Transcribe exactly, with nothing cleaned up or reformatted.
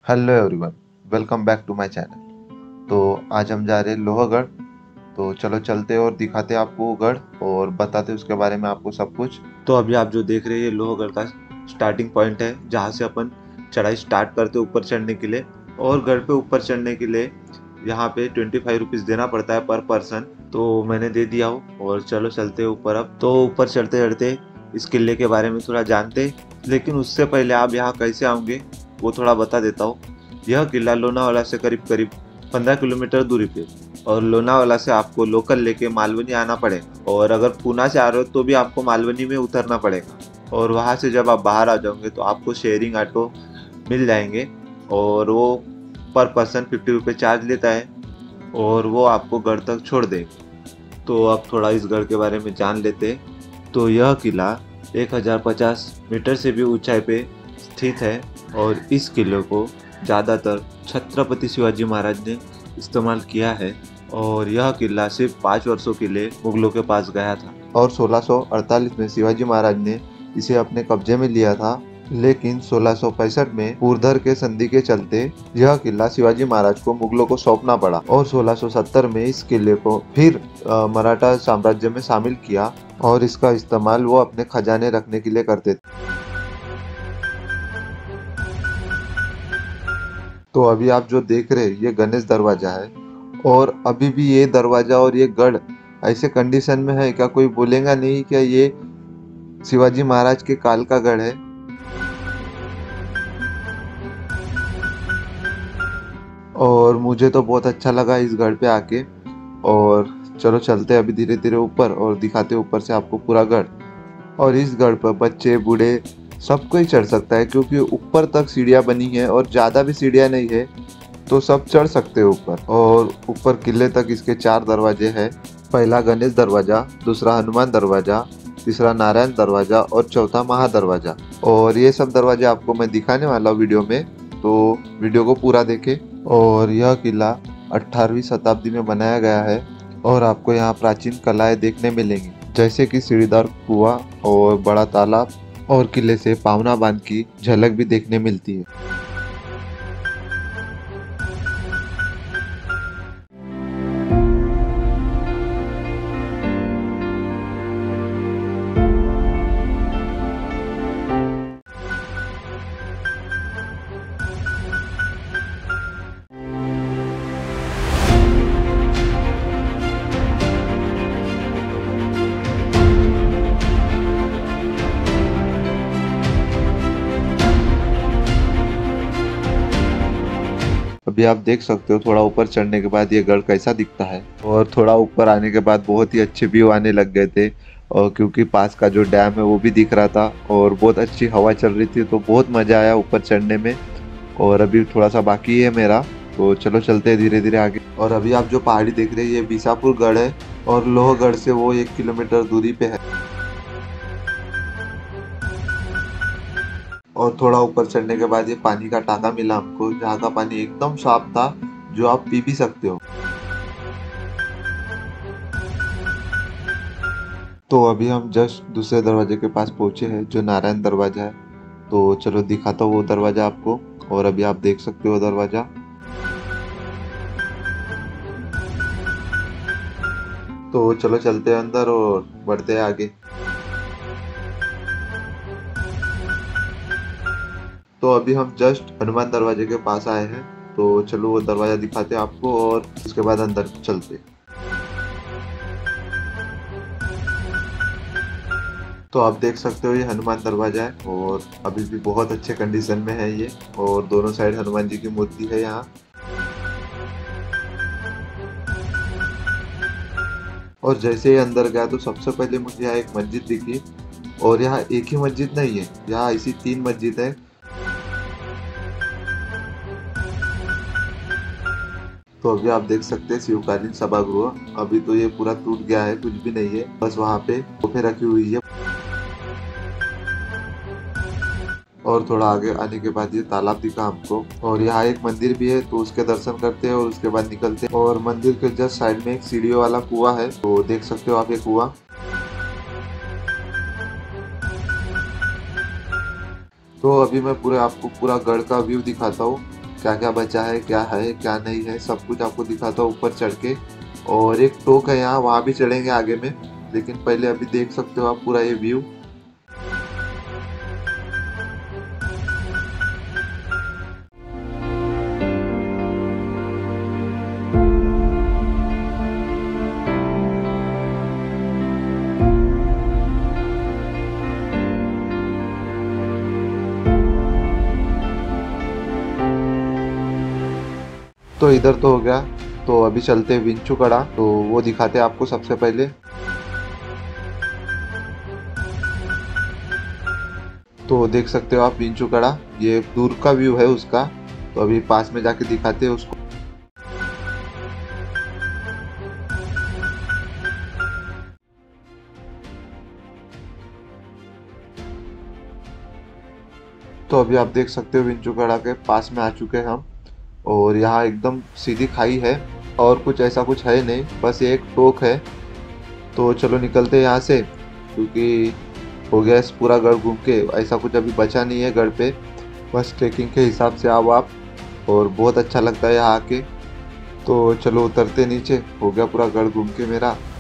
Hello everyone, welcome back to my channel. तो आज हम जा रहे हैं लोहगढ़। तो चलो चलते और दिखाते आपको वो गढ़ और बताते उसके बारे में आपको सब कुछ। तो अभी आप जो देख रहे हैं ये लोहगढ़ का स्टार्टिंग पॉइंट है, जहाँ से अपन चढ़ाई स्टार्ट करते ऊपर चढ़ने के लिए। और गढ़ पे ऊपर चढ़ने के लिए यहाँ पे ट्वेंटी फाइव रुपीज़ देना पड़ता है पर पर्सन। तो मैंने दे दिया हो और चलो चलते हैं ऊपर। अब तो ऊपर चढ़ते चढ़ते इस किले के बारे में थोड़ा जानते, लेकिन उससे पहले आप यहाँ कैसे आओगे वो थोड़ा बता देता हूँ। यह किला लोनावाला से करीब करीब पंद्रह किलोमीटर दूरी पे, और लोनावाला से आपको लोकल लेके मालवनी आना पड़ेगा, और अगर पूना से आ रहे हो तो भी आपको मालवनी में उतरना पड़ेगा। और वहाँ से जब आप बाहर आ जाओगे तो आपको शेयरिंग ऑटो मिल जाएंगे, और वो पर पर्सन फिफ्टी रुपये चार्ज लेता है और वो आपको गढ़ तक छोड़ देगा। तो अब थोड़ा इस गढ़ के बारे में जान लेते। तो यह किला एक हज़ार पचास मीटर से भी ऊंचाई पे स्थित है, और इस किले को ज़्यादातर छत्रपति शिवाजी महाराज ने इस्तेमाल किया है। और यह किला सिर्फ पाँच वर्षों के लिए मुगलों के पास गया था, और सोलह सौ अड़तालीस में शिवाजी महाराज ने इसे अपने कब्जे में लिया था। लेकिन सोलह सौ पैंसठ में पुरंदर के संधि के चलते यह किला शिवाजी महाराज को मुगलों को सौंपना पड़ा, और सोलह सौ सत्तर में इस किले को फिर आ, मराठा साम्राज्य में शामिल किया, और इसका इस्तेमाल वो अपने खजाने रखने के लिए करते थे। तो अभी आप जो देख रहे हैं ये गणेश दरवाजा है, और अभी भी ये दरवाजा और ये गढ़ ऐसे कंडीशन में है क्या कोई बोलेगा नहीं क्या ये शिवाजी महाराज के काल का गढ़ है। और मुझे तो बहुत अच्छा लगा इस गढ़ पे आके। और चलो चलते अभी धीरे धीरे ऊपर और दिखाते ऊपर से आपको पूरा गढ़। और इस गढ़ पर बच्चे बूढ़े सब कोई चढ़ सकता है, क्योंकि ऊपर तक सीढ़ियाँ बनी है और ज़्यादा भी सीढ़ियाँ नहीं है, तो सब चढ़ सकते हैं ऊपर। और ऊपर किले तक इसके चार दरवाजे हैं। पहला गणेश दरवाजा, दूसरा हनुमान दरवाजा, तीसरा नारायण दरवाजा और चौथा महादरवाजा। और ये सब दरवाजे आपको मैं दिखाने वाला हूँ वीडियो में, तो वीडियो को पूरा देखें। और यह किला अठारहवीं शताब्दी में बनाया गया है, और आपको यहाँ प्राचीन कलाएं देखने मिलेंगी, जैसे कि सीढ़ीदार कुआं और बड़ा तालाब, और किले से पावना बांध की झलक भी देखने मिलती है। अभी आप देख सकते हो थोड़ा ऊपर चढ़ने के बाद ये गढ़ कैसा दिखता है, और थोड़ा ऊपर आने के बाद बहुत ही अच्छे व्यू आने लग गए थे, और क्योंकि पास का जो डैम है वो भी दिख रहा था और बहुत अच्छी हवा चल रही थी, तो बहुत मजा आया ऊपर चढ़ने में। और अभी थोड़ा सा बाकी है मेरा, तो चलो चलते हैं धीरे धीरे आगे। और अभी आप जो पहाड़ी देख रहे हैं ये बीसापुर गढ़ है, और लोहगढ़ से वो एक किलोमीटर दूरी पे है। और थोड़ा ऊपर चढ़ने के बाद ये पानी का टाका मिला हमको, जहाँ का पानी एकदम साफ था, जो आप पी भी सकते हो। तो अभी हम जस्ट दूसरे दरवाजे के पास पहुंचे हैं, जो नारायण दरवाजा है। तो चलो दिखाता हूँ वो दरवाजा आपको। और अभी आप देख सकते हो दरवाजा। तो चलो चलते हैं अंदर और बढ़ते हैं आगे। तो अभी हम जस्ट हनुमान दरवाजे के पास आए हैं, तो चलो वो दरवाजा दिखाते हैं आपको और उसके बाद अंदर चलते। तो आप देख सकते हो ये हनुमान दरवाजा है, और अभी भी बहुत अच्छे कंडीशन में है ये, और दोनों साइड हनुमान जी की मूर्ति है यहाँ। और जैसे ही अंदर गया तो सबसे पहले मुझे यहाँ एक मस्जिद दिखी, और यहाँ एक ही मस्जिद नहीं है, यहाँ ऐसी तीन मस्जिद है। तो अभी आप देख सकते हैं शिवकालीन सभागृह। अभी तो ये पूरा टूट गया है, कुछ भी नहीं है, बस वहाँ पे तोपें रखी हुई है। और थोड़ा आगे आने के बाद ये तालाब दिखा हमको, और यहाँ एक मंदिर भी है, तो उसके दर्शन करते हैं और उसके बाद निकलते हैं। और मंदिर के जस्ट साइड में एक सीढ़ियों वाला कुआं है, तो देख सकते हो आप ये कुआं। तो अभी मैं पूरे आपको पूरा गढ़ का व्यू दिखाता हूँ, क्या क्या बचा है, क्या है क्या नहीं है, सब कुछ आपको दिखाता हूँ ऊपर चढ़ के। और एक टोक है यहाँ, वहाँ भी चढ़ेंगे आगे में, लेकिन पहले अभी देख सकते हो आप पूरा ये व्यू। तो इधर तो हो गया, तो अभी चलते हैं विंचूकड़ा, तो वो दिखाते हैं आपको सबसे पहले। तो देख सकते हो आप विंचूकड़ा, ये दूर का व्यू है उसका, तो अभी पास में जाके दिखाते हैं उसको। तो अभी आप देख सकते हो विंचूकड़ा के पास में आ चुके हैं हम, और यहाँ एकदम सीधी खाई है और कुछ ऐसा कुछ है नहीं, बस ये एक टोक है। तो चलो निकलते हैं यहाँ से, क्योंकि हो गया इस पूरा गढ़ घूम के, ऐसा कुछ अभी बचा नहीं है गढ़ पे, बस ट्रेकिंग के हिसाब से आओ आप, और बहुत अच्छा लगता है यहाँ आके। तो चलो उतरते नीचे, हो गया पूरा गढ़ घूम के मेरा।